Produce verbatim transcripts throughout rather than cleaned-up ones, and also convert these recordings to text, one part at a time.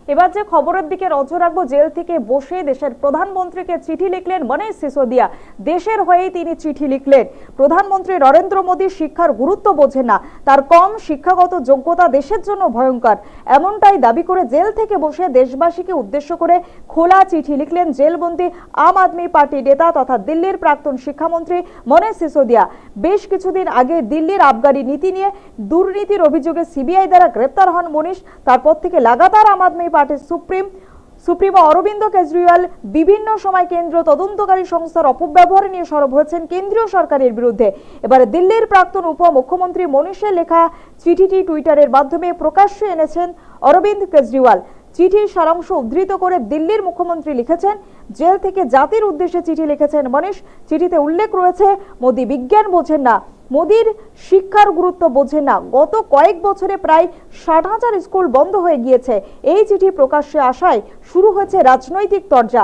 এবার যে খবরের দিকে নজর রাখবো, জেল থেকে বসে দেশের প্রধানমন্ত্রীকে চিঠি লিখলেন মনীষ সিসোদিয়া। দেশের হয়েই তিনি চিঠি লিখলেন। প্রধানমন্ত্রী নরেন্দ্র মোদী শিক্ষার গুরুত্ব বোঝেন না, তার কম শিক্ষাগত যোগ্যতা দেশের জন্য ভয়ঙ্কর, এমনটাই দাবি করে জেল থেকে বসে দেশবাসীকে উদ্দেশ্য করে খোলা চিঠি লিখলেন জেলবন্দি আম আদমি পার্টি নেতা তথা দিল্লির প্রাক্তন শিক্ষামন্ত্রী মনীষ সিসোদিয়া। বেশ কিছুদিন আগে দিল্লির আবগারি নীতি নিয়ে দুর্নীতির অভিযোগে সিবিআই দ্বারা গ্রেপ্তার হন মনীষ। তারপর থেকে লাগাতার আম আদমি পার্টির সুপ্রিম সুপ্রিমো অরবিন্দ কেজরিওয়াল বিভিন্ন সময় কেন্দ্রীয় তদন্তকারী সংস্থার অপব্যবহার নিয়ে সরব হয়েছেন কেন্দ্রীয় সরকারের বিরুদ্ধে। এবারে দিল্লির প্রাক্তন উপমুখ্যমন্ত্রী মনীষের লেখা চিঠিটি টুইটারের মাধ্যমে প্রকাশ্যে এনেছেন অরবিন্দ কেজরিওয়াল। চিঠির সারাংশ উদ্ধৃত করে দিল্লির মুখ্যমন্ত্রী লিখেছেন, জেল থেকে জাতির উদ্দেশ্যে চিঠি লিখেছেন মনীষ। চিঠিতে উল্লেখ রয়েছে, মোদী বিজ্ঞান বোঝেন না, মোদীর শিক্ষার গুরুত্ব বোঝেন না। গত কয়েক বছরে প্রায় ষাট হাজার স্কুল বন্ধ হয়ে গিয়েছে। এই চিঠি প্রকাশ্যে আসায় শুরু হয়েছে রাজনৈতিক তরজা।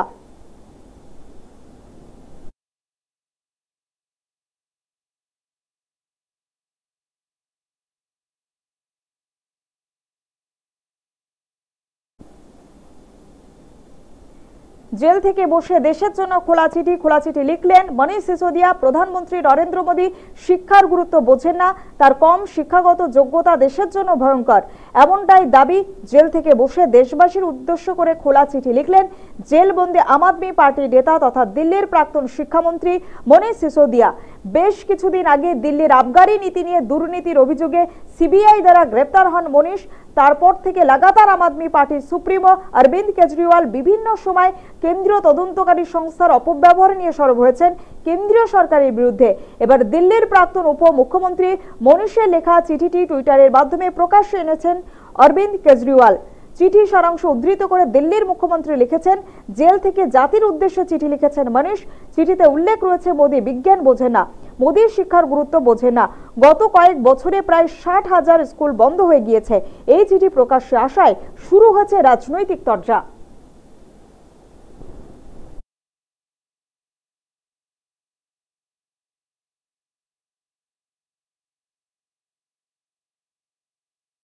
জেল থেকে বসে দেশের জন্য খোলা চিঠি খোলা চিঠি লিখলেন মনীষ সিসোদিয়া। প্রধানমন্ত্রী নরেন্দ্র মোদী শিক্ষার গুরুত্ব বোঝেন না, তার কম শিক্ষাগত যোগ্যতা দেশের জন্য ভয়ঙ্কর, এমনটাই দাবি। জেল থেকে বসে দেশবাসীর উদ্দেশ্য করে খোলা চিঠি লিখলেন জেলবন্দি আম আদমি পার্টির নেতা তথা দিল্লির প্রাক্তন শিক্ষামন্ত্রী মনীষ সিসোদিয়া। বেশ কিছুদিন আগে দিল্লির আবগারি নীতি নিয়ে দুর্নীতির অভিযোগে সিবিআই দ্বারা গ্রেপ্তার হন মনীষ। তারপর থেকে লাগাতার আম আদমি পার্টির সুপ্রিমো অরবিন্দ কেজরিওয়াল বিভিন্ন সময় কেন্দ্রীয় তদন্তকারী সংস্থার অপব্যবহার নিয়ে সরব হয়েছেন কেন্দ্রীয় সরকারের বিরুদ্ধে। এবার দিল্লির প্রাক্তন উপমুখ্যমন্ত্রী মনীষের লেখা চিঠিটি টুইটারের মাধ্যমে প্রকাশ্যে এনেছেন অরবিন্দ কেজরিওয়াল। চিঠি সারাংশ উদ্ধৃত করে দিল্লির মুখ্যমন্ত্রী লিখেছেন, জেল থেকে জাতির উদ্দেশ্যে চিঠি লিখেছেন মনীষ। চিঠিতে উল্লেখ রয়েছে, মোদী বিজ্ঞান বোঝেন না, মোদীর শিক্ষার গুরুত্ব বোঝেন না। গত কয়েক বছরে প্রায় ষাট হাজার স্কুল বন্ধ হয়ে গিয়েছে। এই চিঠি প্রকাশ্যে আসায় শুরু হয়েছে রাজনৈতিক তরজা।